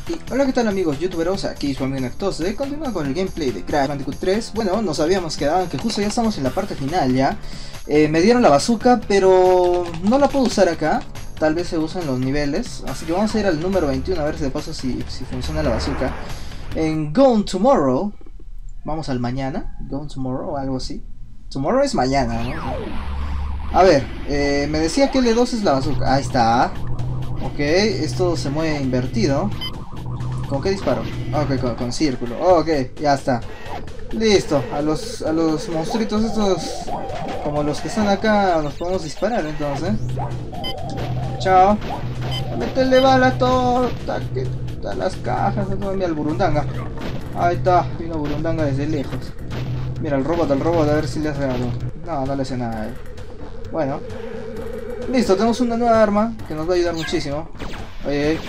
Y hola, ¿qué tal amigos youtuberos? Aquí su amigo Nactose, continúa con el gameplay de Crash Bandicoot 3. Bueno, nos habíamos quedado en que justo ya estamos en la parte final ya. Me dieron la bazooka, pero no la puedo usar acá. Tal vez se usa en los niveles, así que vamos a ir al número 21 a ver de paso si funciona la bazooka. En Gone Tomorrow, vamos al mañana, Gone Tomorrow o algo así. Tomorrow es mañana, ¿no? A ver, me decía que L2 es la bazooka, ahí está. Ok, esto se mueve invertido. ¿Con qué disparo? Ok, con círculo. Ok, ya está. Listo. A los monstruitos estos, como los que están acá, nos podemos disparar entonces. Chao. Métele bala todo. A las cajas. Mira el burundanga. Ahí está. Vino burundanga desde lejos. Mira el robot, a ver si le hace algo. No, no le hace nada. Bueno. Listo, tenemos una nueva arma que nos va a ayudar muchísimo. Ay.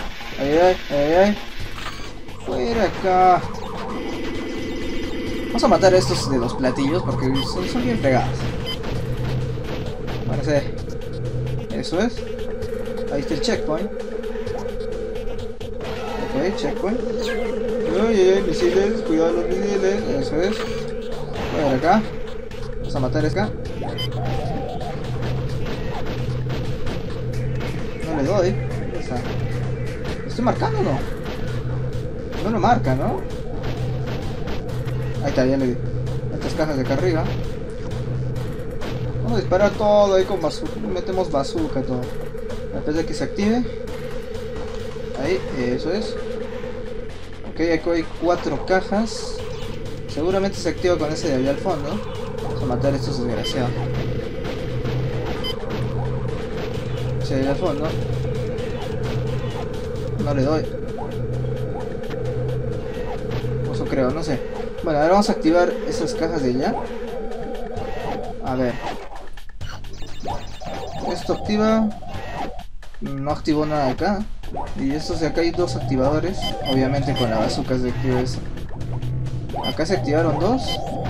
Fuera acá. Vamos a matar a estos de los platillos porque son bien pegados. Bueno, eso es. Ahí está el checkpoint. Ok, checkpoint. Ay, misiles, cuidado los misiles. Eso es. Fuera acá. Vamos a matar a esta. No le doy. ¿Lo estoy marcando o no? No lo marca, ¿no? Ahí está, ya le di. Estas cajas de acá arriba. Vamos a disparar todo ahí con bazooka. Metemos bazooka todo. Antes de que se active. Ahí, eso es. Ok, aquí hay 4 cajas. Seguramente se activa con ese de allá al fondo. Vamos a matar a estos desgraciados. Ese de allá al fondo. No le doy. Creo, no sé. Bueno, ahora vamos a activar esas cajas de allá. A ver. Esto activa. No activó nada acá. Y estos de acá hay 2 activadores. Obviamente con la bazooka se activa eso. Acá se activaron 2.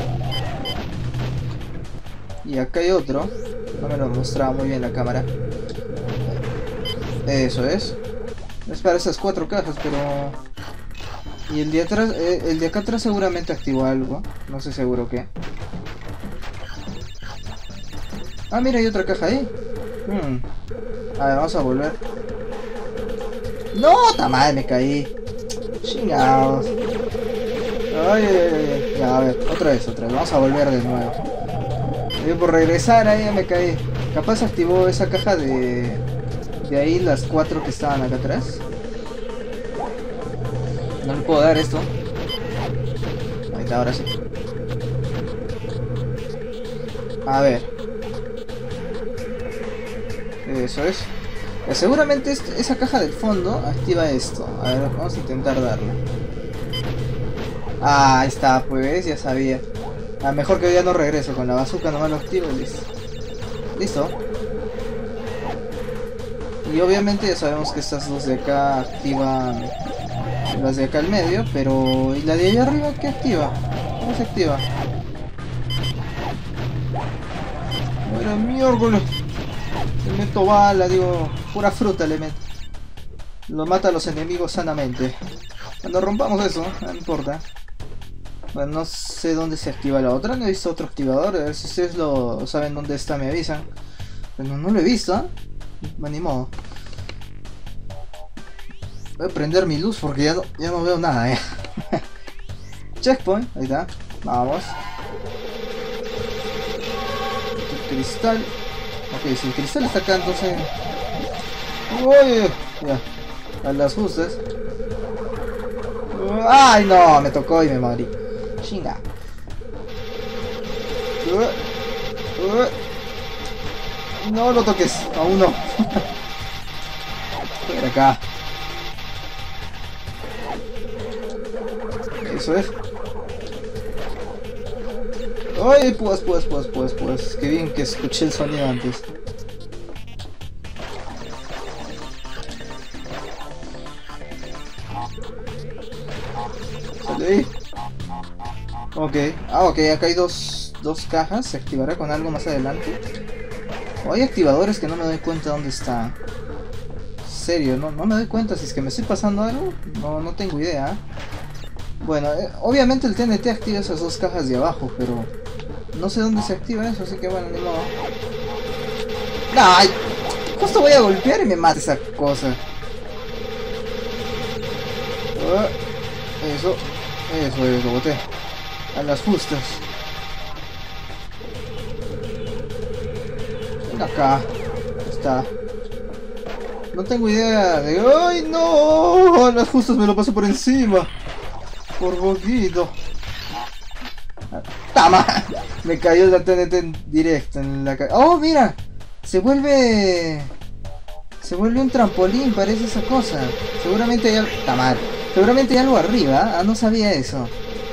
Y acá hay otro. No me lo mostraba muy bien la cámara. Eso es. Es para esas 4 cajas, pero... Y el de atrás, el de acá atrás seguramente activó algo. No sé seguro qué. Ah, mira, hay otra caja ahí. A ver, vamos a volver. ¡No! ¡Ta madre! Me caí. Chingados. Ay. Ya, a ver, otra vez. Vamos a volver de nuevo. Yo por regresar ahí ya me caí. Capaz activó esa caja de ahí, las 4 que estaban acá atrás. No le puedo dar esto. Ahí está, ahora sí. A ver. Eso es. Seguramente esa caja del fondo activa esto. A ver, vamos a intentar darle. Ah, ahí está, pues, ya sabía. Mejor que ya no regreso. Con la bazooka nomás lo activo y listo. Listo. Y obviamente ya sabemos que estas dos de acá activan las de acá al medio, pero... ¿Y la de allá arriba qué activa? ¿Cómo se activa? Bueno, miércoles. Le meto bala, digo, pura fruta le meto. Lo mata a los enemigos sanamente. Cuando rompamos eso, no importa. Bueno, no sé dónde se activa la otra, no he visto otro activador. A ver si ustedes lo saben dónde está, me avisan. Pero no lo he visto, ¿eh? Bueno, ni modo. Voy a prender mi luz porque ya no veo nada, Checkpoint, ahí está. Vamos. El cristal. Ok, si el cristal está acá, entonces... Uy, ya. A las justas. Ay, no, me tocó y me morí. Chinga. No lo toques, aún no. Por acá. Eso es. Ay, pues. Qué bien que escuché el sonido antes. Sale ahí. Ok. Ok, acá hay dos cajas. Se activará con algo más adelante. O hay activadores que no me doy cuenta dónde están. serio, no me doy cuenta si es que me estoy pasando algo. No tengo idea. Bueno, obviamente el TNT activa esas dos cajas de abajo, pero no sé dónde se activa eso, así que bueno, ni modo. ¡Ay! Justo voy a golpear y me mata esa cosa. Eso, lo boté. A las justas. Ven acá. Está. No tengo idea de... ¡Ay, no! A las justas me lo paso por encima. Por poquito. ¡Tama! Me cayó la TNT en directo en la cara. ¡Oh, mira! Se vuelve un trampolín, parece esa cosa. Seguramente hay algo... ¡Tamar! Seguramente hay algo arriba. Ah, no sabía eso.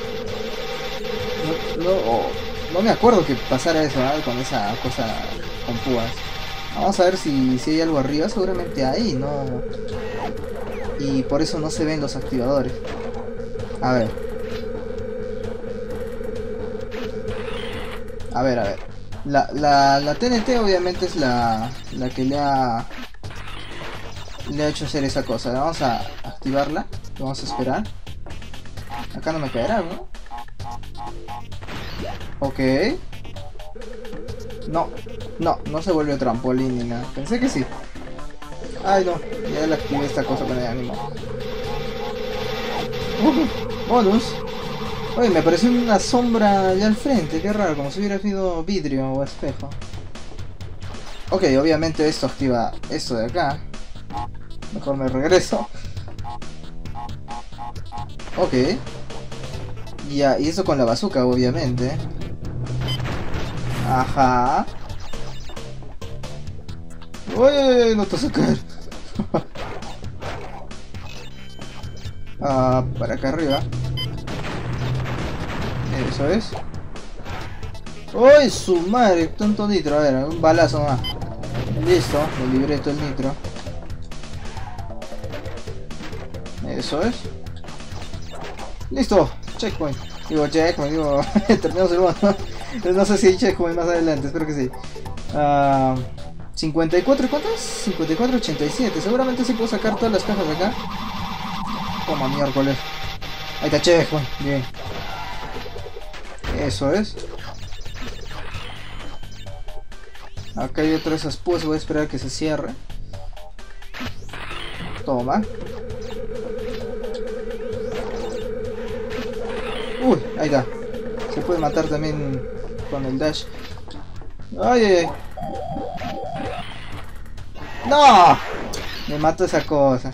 No me acuerdo que pasara eso, ¿eh? Con esa cosa con púas. Vamos a ver si hay algo arriba. Seguramente hay, ¿no? Y por eso no se ven los activadores. A ver. A ver. La TNT obviamente es la que le ha hecho hacer esa cosa. Vamos a activarla. Vamos a esperar. Acá no me caerá, ¿no? Ok. No se volvió trampolín ni nada. Pensé que sí. Ay, no. Ya le activé esta cosa con el ánimo. Bonus. Oye, me apareció una sombra allá al frente. Qué raro, como si hubiera sido vidrio o espejo. Ok, obviamente esto activa esto de acá. Mejor me regreso. Ok. Ya, y eso con la bazooka, obviamente. Ajá. Uy, no te vas a caer. Para acá arriba. Eso es. ¡Uy, su madre! Tanto nitro. A ver, un balazo más. Listo, me libré todo el nitro. Eso es. Listo, checkpoint. Digo, terminamos el bono. No sé si hay checkpoint más adelante, espero que sí. 54, ¿cuántas? 54, 87. Seguramente sí puedo sacar todas las cajas de acá. Toma, miércoles. Ahí está checkpoint, bien. Eso es. Acá hay otra de esas púas, voy a esperar a que se cierre. Toma. Uy, ahí está. Se puede matar también con el dash. ¡Ay! ¡No! Me mató esa cosa.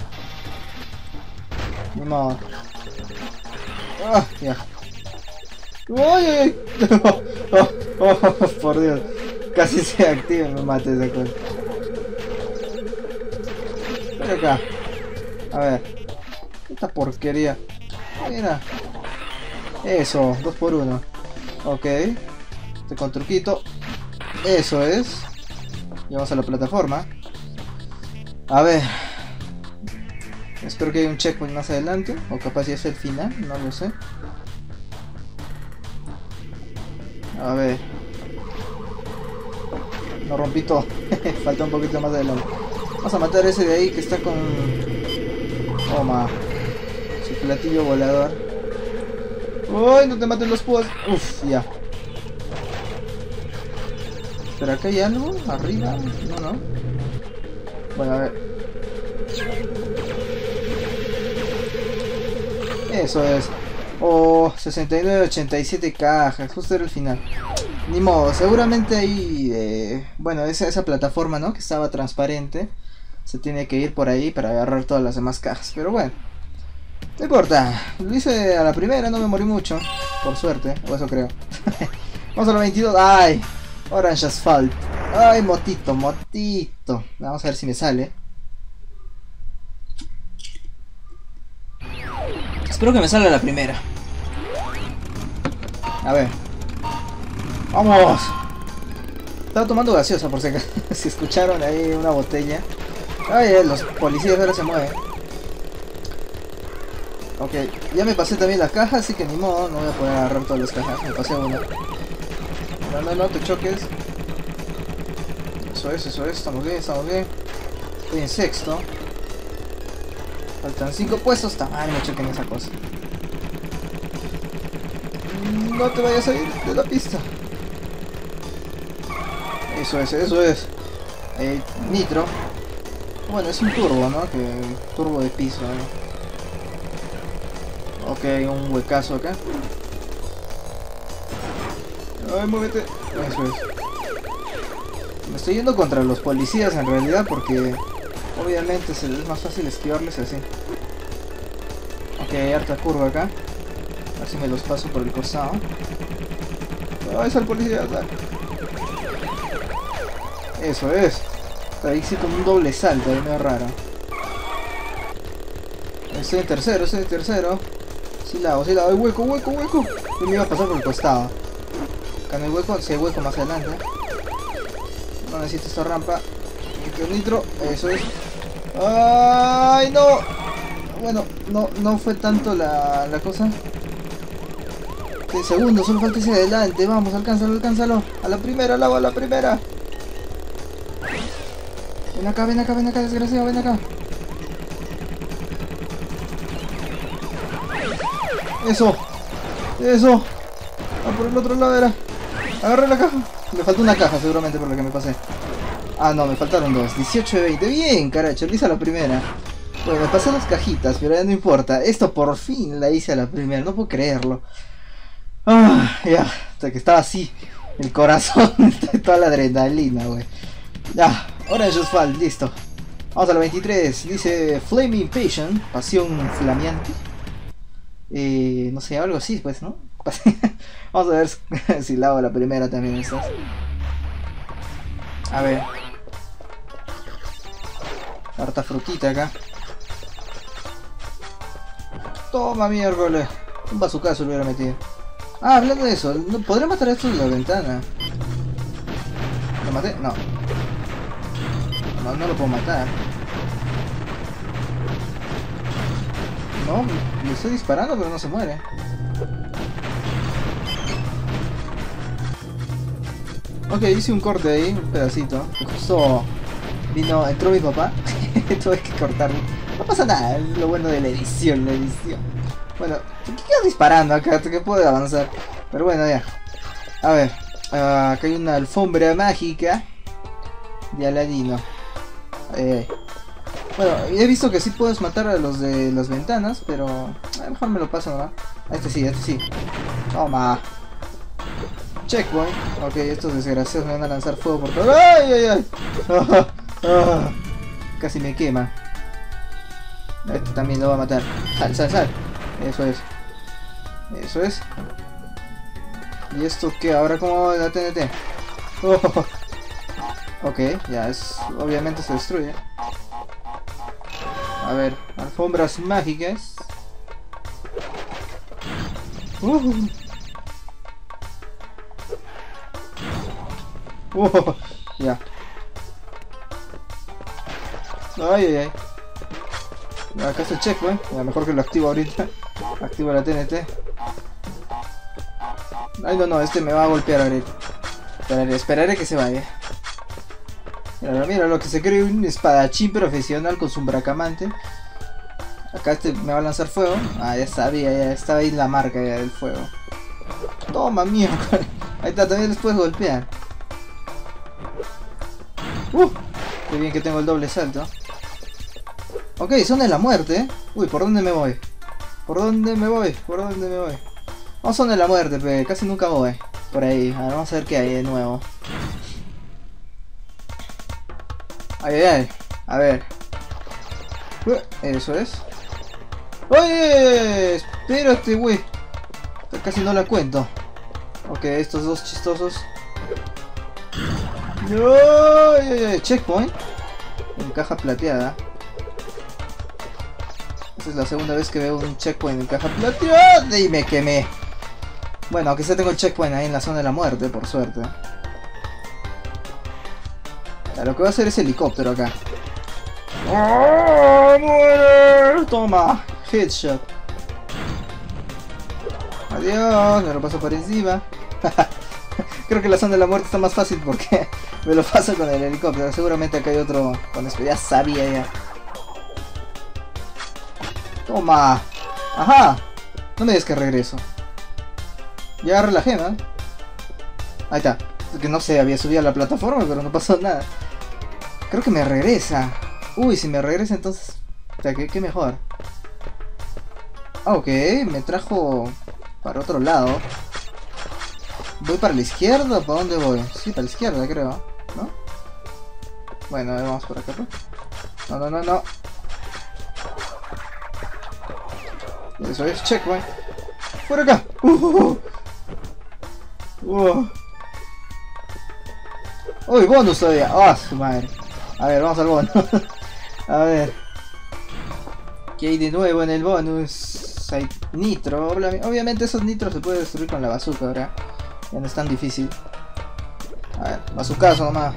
Ni modo. ¡Ah! Ya. ¡Ay! Por Dios. Casi se activa y me mata esa cosa. Ven acá. A ver. Esta porquería. Mira. Eso, 2 por 1. Ok. Este con truquito. Eso es. Y vamos a la plataforma. A ver. Espero que haya un checkpoint más adelante. O capaz ya es el final, no lo sé. A ver. No rompí todo. Falta un poquito más adelante. Vamos a matar a ese de ahí que está con... Toma. Su platillo volador. ¡Uy! No te maten los púas. Uf, ya. ¿Pero acá hay algo? ¿Arriba? No. Bueno, a ver. Eso es. Oh, 69, 87 cajas. Justo era el final. Ni modo, seguramente ahí... bueno, esa plataforma, ¿no? Que estaba transparente. Se tiene que ir por ahí para agarrar todas las demás cajas. Pero bueno. No importa, lo hice a la primera, no me morí mucho. Por suerte, o eso creo. Vamos a la 22. ¡Ay! Orange Asphalt. ¡Ay, motito! Vamos a ver si me sale. Espero que me salga la primera. A ver. ¡Vamos! Estaba tomando gaseosa por si acaso. Si escucharon ahí una botella. ¡Ay! Los policías ahora se mueven. Ok, ya me pasé también la caja, así que ni modo, no voy a poder agarrar todas las cajas, me pasé una. No, te choques. Eso es, estamos bien. Estoy en sexto. Faltan 5 puestos. Está mal, me choqué en esa cosa. No te vayas a ir de la pista. Eso es, eso es. Nitro. Bueno, es un turbo, ¿no? Turbo de piso, ¿no? Ok, un huecazo acá. Ay, muévete. Eso es. Me estoy yendo contra los policías en realidad porque obviamente es más fácil esquivarles así. Ok, hay harta curva acá. Así me los paso por el costado. Ay, es el policía. Eso es. Ahí hice como un doble salto, ahí medio raro. Estoy en tercero, Sí la hago, ¡ay, hueco! Yo me iba a pasar por el costado. Acá no hay hueco, si hay hueco más adelante. No necesito esta rampa. Nitro, eso es. ¡Ay, no! Bueno, no fue tanto la cosa. 10 segundos, solo falta ese adelante. Vamos, alcánzalo. A la primera, a la primera. Ven acá, desgraciado, ven acá. Eso. Ah, por el otro lado era. Agarré la caja. Me faltó una caja seguramente por la que me pasé. Ah, no, me faltaron 2. 18 de 20. Bien, caracho, le hice a la primera. Bueno, me pasé 2 cajitas, pero ya no importa. Esto por fin la hice a la primera, no puedo creerlo. Ah, ya, hasta que estaba así. El corazón, toda la adrenalina, güey. Ya, Orange Asphalt, listo. Vamos a la 23. Dice Flaming Passion, pasión flameante. No sé, algo así, pues, ¿no? Vamos a ver si la hago la primera también. ¿Estás? A ver. Harta frutita acá. Toma, miércoles. Un bazucazo lo hubiera metido. Ah, hablando de eso, ¿podré matar a estos de la ventana? ¿Lo maté? No. No lo puedo matar. No, le estoy disparando pero no se muere. Ok, hice un corte ahí, un pedacito. Justo entró mi papá. Tuve que cortarlo. No pasa nada, es lo bueno de la edición, Bueno, ¿qué quedas disparando acá? ¿Qué puedo avanzar? Pero bueno, ya. A ver, acá hay una alfombra mágica de Aladino. Bueno, he visto que sí puedes matar a los de las ventanas, pero mejor me lo paso, ¿no? Este sí. Toma. Checkpoint. Ok, estos desgraciados me van a lanzar fuego por todo. ¡Ay! Casi me quema. Este también lo va a matar. Sal. Eso es. ¿Y esto qué? ¿Ahora cómo va la TNT? Ok, ya es... obviamente se destruye. A ver, alfombras mágicas. Ya. Ay. Acá está el checkpoint. Mejor que lo activo ahorita. Activo la TNT. Ay, no, este me va a golpear ahorita. Esperaré que se vaya. Mira lo que se cree un espadachín profesional con su bracamante. Acá este me va a lanzar fuego. Ah, ya sabía, ya estaba ahí la marca ya del fuego. Toma, mierda. Ahí está, también les puedes golpear. Qué bien que tengo el doble salto. Ok, son de la muerte. Uy, ¿por dónde me voy? ¿Por dónde me voy? Vamos, son de la muerte, pero casi nunca voy por ahí. A ver, vamos a ver qué hay de nuevo. Ay. A ver. Eso es. ¡Oye! Espérate, güey. Casi no la cuento. Ok, estos dos chistosos. ¡No! Checkpoint. En caja plateada. Esta es la segunda vez que veo un checkpoint en caja plateada. Y me quemé. Bueno, aunque sea tengo el checkpoint ahí en la zona de la muerte, por suerte. Ya, lo que voy a hacer es helicóptero acá. ¡Oh, muere! Toma, headshot. Adiós, me lo paso por encima. Creo que la zona de la muerte está más fácil porque me lo paso con el helicóptero. Seguramente acá hay otro con esto. Ya sabía ya. Toma. Ajá. No me digas que regreso. Ya agarré la gema. Ahí está. Es que no sé, había subido a la plataforma, pero no pasó nada. Creo que me regresa. Uy, si me regresa entonces... O sea, ¿qué mejor? Ah, ok, me trajo para otro lado. ¿Voy para la izquierda o para dónde voy? Sí, para la izquierda creo, ¿no? Bueno, a ver, vamos por acá, pues. No, no, no, no. Eso es, checkpoint. ¡Por acá! ¡Uy, bonus todavía! ¡Ah, su madre! A ver, vamos al bonus. A ver. ¿Qué hay de nuevo en el bonus? Hay nitro. Obviamente esos nitros se pueden destruir con la bazooka, ¿verdad? Ya no es tan difícil. A ver, bazookazo nomás.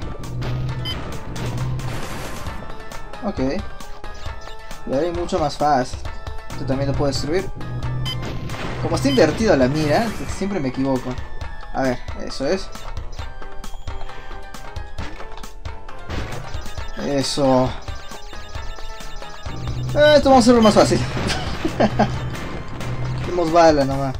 Ok. Y ahora hay mucho más fácil. Esto también lo puedo destruir. Como está invertido la mira, siempre me equivoco. A ver, eso es. Eso. Esto vamos a hacerlo más fácil. Tenemos bala nomás.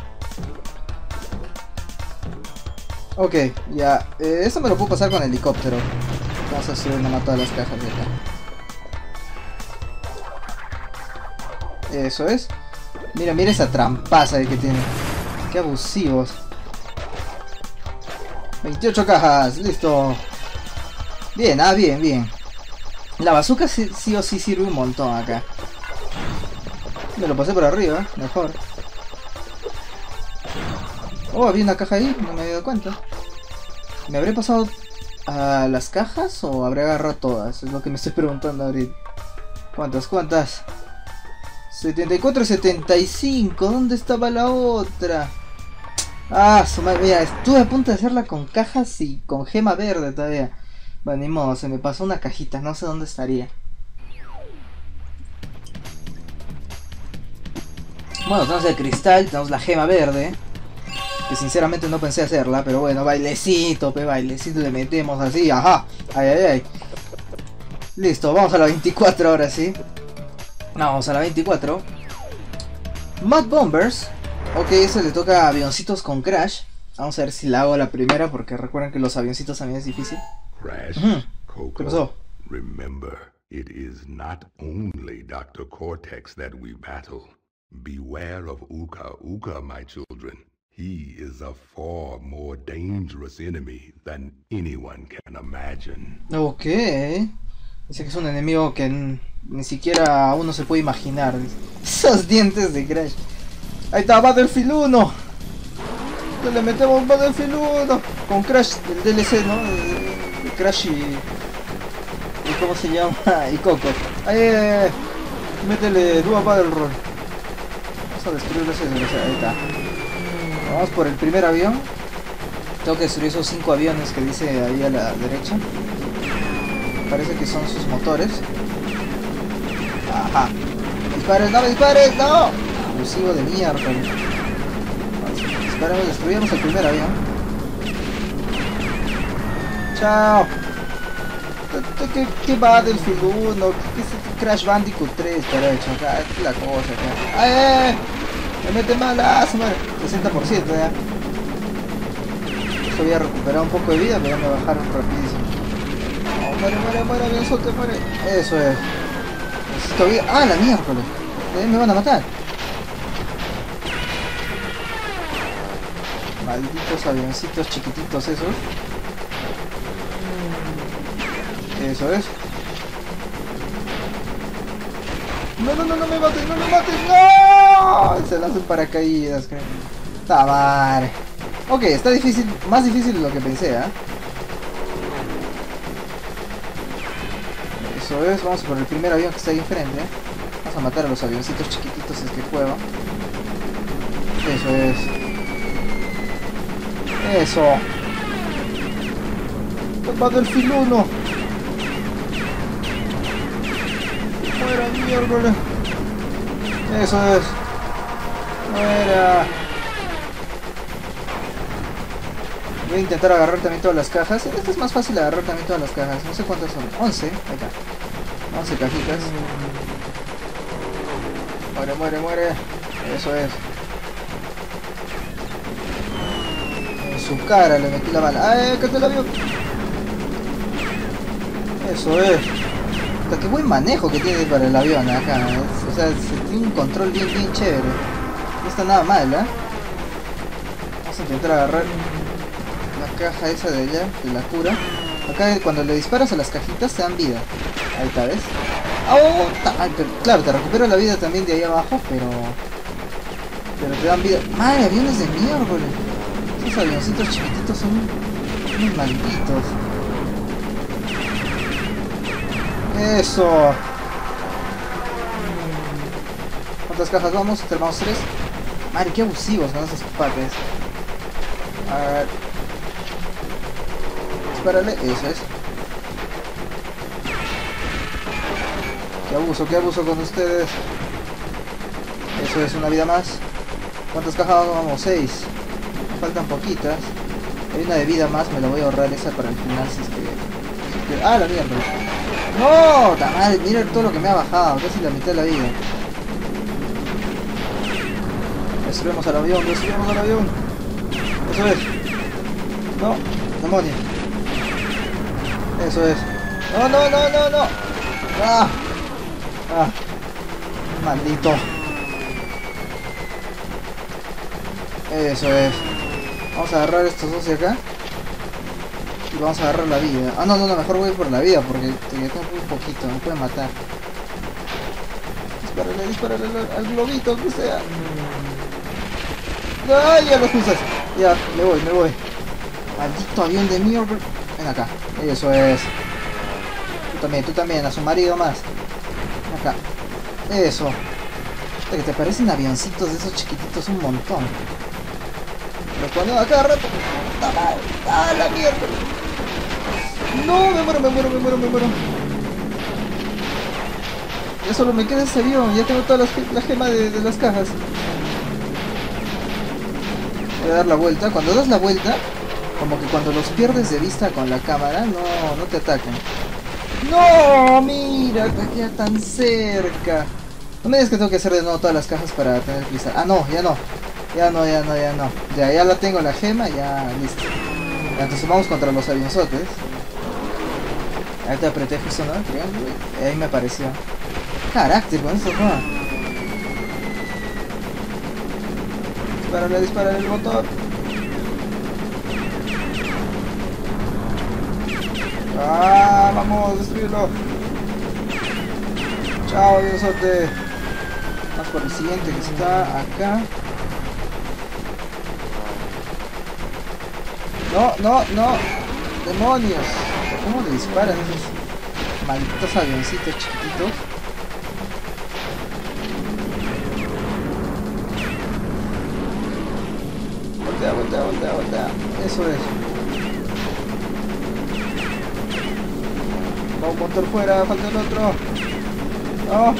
Ok, ya. Eso me lo puedo pasar con el helicóptero. Vamos a subir nomás todas las cajas de acá. Eso es. Mira, mira esa trampaza que tiene. Qué abusivos. 28 cajas, listo. Bien, bien, bien. La bazooka sí o sí sirve un montón acá. Me lo pasé por arriba, mejor. Oh, había una caja ahí, no me había dado cuenta. ¿Me habré pasado a las cajas o habré agarrado todas? Es lo que me estoy preguntando ahorita. ¿Cuántas? 74 y 75. ¿Dónde estaba la otra? Ah, su madre, mira, estuve a punto de hacerla con cajas y con gema verde todavía. Bueno, ni modo, se me pasó una cajita, no sé dónde estaría. Bueno, tenemos el cristal, tenemos la gema verde. Que sinceramente no pensé hacerla, pero bueno, bailecito, bailecito le metemos así, ajá. Ay. Listo, vamos a la 24 ahora sí. No, vamos a la 24. Mud Bombers. Ok, eso le toca a avioncitos con Crash. Vamos a ver si la hago la primera, porque recuerden que los avioncitos también es difícil. Crash, Coco, ¿Qué pasó? remember, it is not only Dr. Cortex that we battle. Beware of Uka Uka, my children. He is a far more dangerous enemy than anyone can imagine. Ok. Dice que es un enemigo que ni siquiera uno se puede imaginar. Esos dientes de Crash. Ahí está, Battlefield 1. Que le metemos Battlefield 1. Con Crash, el DLC, ¿no? De Crash y ¿cómo se llama? Y Coco. Ahí, métele Dua Battle Roll. Vamos a destruir ese desgraciado. Ahí está. Vamos por el primer avión. Tengo que destruir esos 5 aviones que dice ahí a la derecha. Parece que son sus motores. Ajá. ¡Dispares! ¡No me dispares! ¡No! Abusivo de mierda. Disparemos, destruyamos el primer avión. ¡Chao! ¿Qué Battlefield 1? ¿Qué Crash Bandicoot 3? Para hecho acá, es la cosa acá. ¡Ay! Me mete malazo, madre. 60% ya. Esto voy a recuperar un poco de vida, pero me bajaron rapidísimo. Muere, avionzote, muere. Eso es. Necesito vida. ¡Ah, la miércoles! Me van a matar. Malditos avioncitos chiquititos esos. Eso es. No me maten, no. Se lanzan paracaídas, creo. Madre. Ok, está difícil, más difícil de lo que pensé, ¿eh? Eso es, vamos por el primer avión que está ahí enfrente. Vamos a matar a los avioncitos chiquititos si es que puedo. Eso es. Eso. Battlefield 1. Muera, miércoles. Eso es. Muera. Voy a intentar agarrar también todas las cajas. Esto es más fácil de agarrar también todas las cajas. No sé cuántas son. 11. Ahí está. 11 cajitas. Muere, muere, muere. Eso es. En su cara le metí la bala. ¡Ay, que te la vio! Eso es. Hasta qué buen manejo que tiene para el avión acá. O sea, se tiene un control bien, bien chévere. No está nada mal, ¿eh? Vamos a intentar agarrar la caja esa de allá, de la cura. Acá cuando le disparas a las cajitas te dan vida. Ahí está, ¿ves? ¡Oh! Claro, te recupera la vida también de ahí abajo, pero te dan vida. ¡Madre, aviones de miércoles! Esos avioncitos chiquititos son unos malditos. ¡Eso! ¿Cuántas cajas vamos? Tenemos 3. Madre, qué abusivos con esos pates. A ver. Dispárale, eso es. Qué abuso con ustedes. Eso es, una vida más. ¿Cuántas cajas vamos? 6. Faltan poquitas. Hay una de vida más, me la voy a ahorrar esa para el final si es que... ¡Ah, la mierda! ¡No! ¡Ta madre! Mira todo lo que me ha bajado, casi la mitad de la vida. Destruimos al avión, destruimos al avión. Eso es. No, demonio. Eso es. No, no, no, no, no. Ah. Ah. Maldito. Eso es. Vamos a agarrar estos dos de acá. Y vamos a agarrar la vida. Ah, no, no, no, mejor voy por la vida porque ya tengo muy poquito, me pueden matar. Dispárale, dispárale al globito, que sea. ¡Ay, ya los usas! Ya, me voy. Maldito avión de mierda. Ven acá. Eso es. Tú también, a su marido más. Acá. Eso. Que te parecen avioncitos de esos chiquititos un montón. Pero cuando a cada rato. ¡Ah, la mierda! No, me muero. Ya solo me queda ese avión, ya tengo todas las gemas de las cajas. Voy a dar la vuelta. Cuando das la vuelta, como que cuando los pierdes de vista con la cámara, no te atacan. ¡No! Mira, te queda tan cerca. No me digas que tengo que hacer de nuevo todas las cajas para tener cristal. Ah, no, ya no. Ya no. Ya la tengo la gema, ya listo. Entonces vamos contra los avionzotes. Ahí te apreté justo, ¿no? Triángulo. Ahí me apareció. Carácter con esto, ¿no? Dispárale el motor. Ah, vamos, destruirlo. Chao, avionzote. Vamos por el siguiente que está acá. No. Demonios. ¿Cómo le disparan esos malditos avioncitos chiquititos? Voltea. Eso es. Va un motor fuera, falta el otro. No.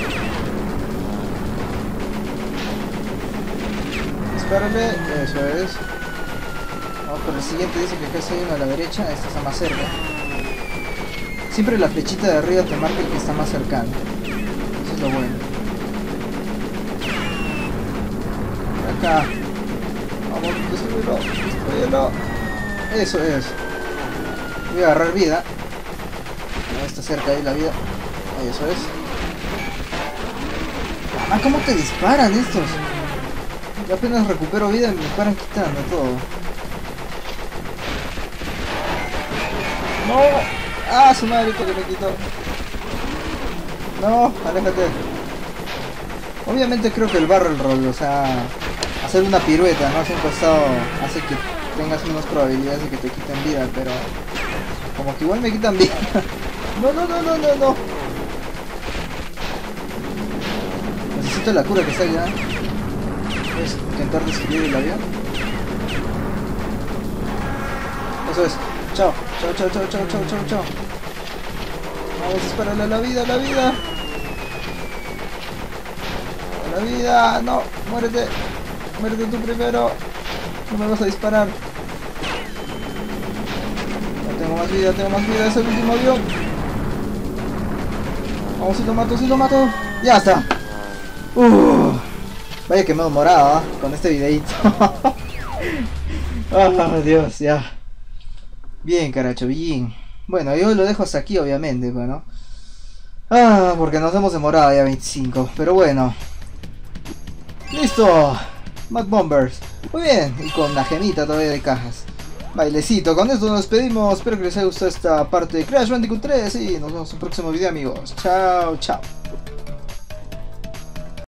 Dispárale. Eso es. Vamos por el siguiente, dice que acá hay uno a la derecha, este está más cerca. Siempre la flechita de arriba te marca el que está más cercano. Eso es lo bueno. Acá. Vamos, destruyelo. Eso es. Voy a agarrar vida. No está cerca ahí la vida. Eso es. Ah, ¿cómo te disparan estos? Yo apenas recupero vida y me disparan quitando todo. ¡No! ¡Ah, su madre que me quitó! ¡No! ¡Aléjate! Obviamente creo que el barrel roll, o sea, hacer una pirueta, ¿no? Hacia un costado hace que tengas menos probabilidades de que te quiten vida, pero como que igual me quitan vida. No. Necesito la cura que está allá. Puedes intentar destruir el avión. Eso es. Chao. Vamos a dispararle a la vida. A la vida. No, muérete. Muérete tú primero. No me vas a disparar. No tengo más vida. Es el último avión. Vamos, si lo mato. Ya está. Vaya que me he morado, ¿eh? Con este videito. Oh, Dios, ya. Bien, caracho, bien. Bueno, yo lo dejo hasta aquí, obviamente, bueno. Porque nos hemos demorado ya 25. Pero bueno. ¡Listo! Mad Bombers. Muy bien, y con la gemita todavía de cajas. Bailecito, con esto nos despedimos. Espero que les haya gustado esta parte de Crash Bandicoot 3. Y nos vemos en un próximo video, amigos. Chao, chao.